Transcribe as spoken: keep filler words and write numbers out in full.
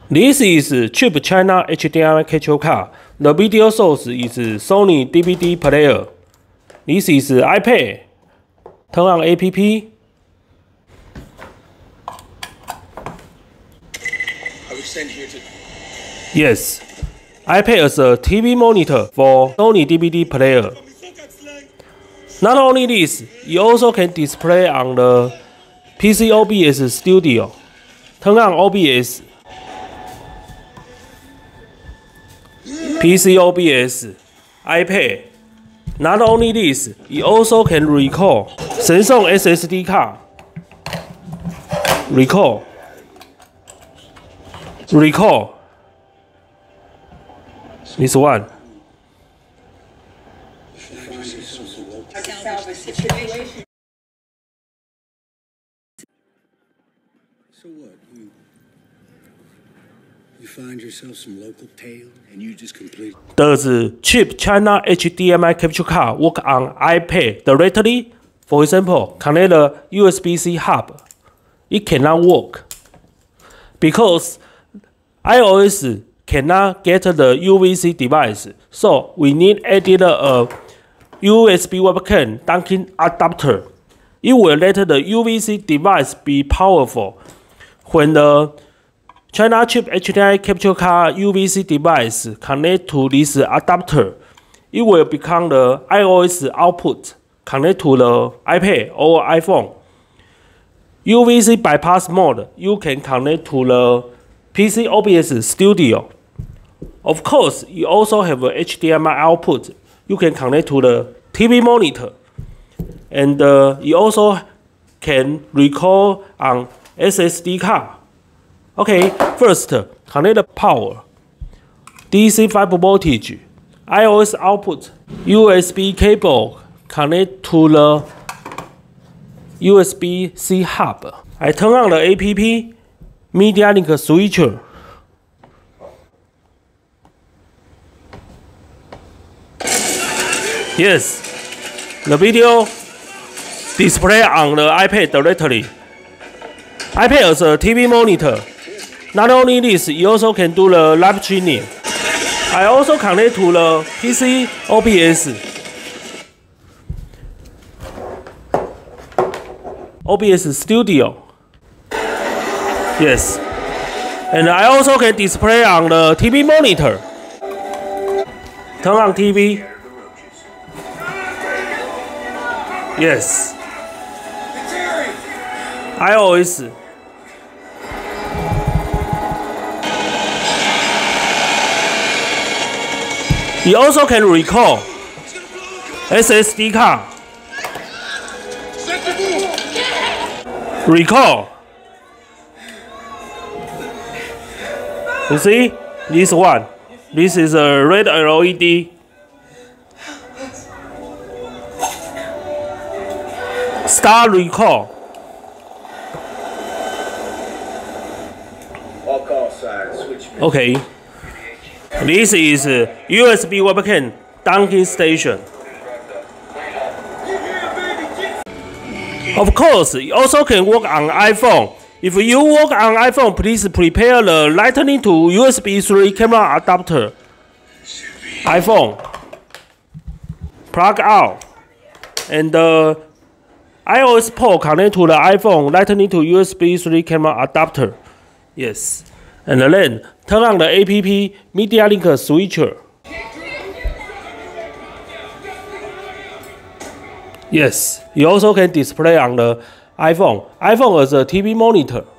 This is cheap China H D M I capture card. The video source is Sony D V D player. This is iPad. Turn on app. I was sent here to. Yes. iPad is a T V monitor for Sony D V D player. Not only this, you also can display on the P C O B S Studio. Turn on O B S. P C O B S, iPad. Not only this, you also can record Samsung S S D card. Record. Record. This one. So what? You, you find yourself some local tale and you just complete. Does cheap China H D M I capture card work on iPad directly? For example, connect a U S B C hub. It cannot work because iOS cannot get the U V C device, so we need added a U S B webcam docking adapter. It will let the U V C device be powerful. When the China chip H D M I capture card U V C device connect to this adapter, it will become the iOS output connect to the iPad or iPhone. U V C bypass mode, you can connect to the P C O B S Studio. Of course, you also have a H D M I output. You can connect to the T V monitor. And uh, you also can record on S S D card. Okay, first, connect the power. D C five voltage, iOS output, U S B cable, connect to the U S B C hub. I turn on the app, Media Link switcher. Yes, the video display on the iPad directly. iPad is a T V monitor. Not only this, you also can do the live streaming. I also connect to the P C O B S. O B S Studio. Yes. And I also can display on the T V monitor. Turn on T V. Yes. iOS. You also can record S S D card. Record. You see this one? This is a red L E D. Start record. Okay. This is U S B webcam docking station. Of course, it also can work on iPhone. If you work on iPhone, please prepare the Lightning to U S B three camera adapter. iPhone. Plug out. And the iOS port connect to the iPhone Lightning to U S B three camera adapter. Yes. And then turn on the app Media Link switcher. Yes, you also can display on the iPhone. iPhone is a T V monitor.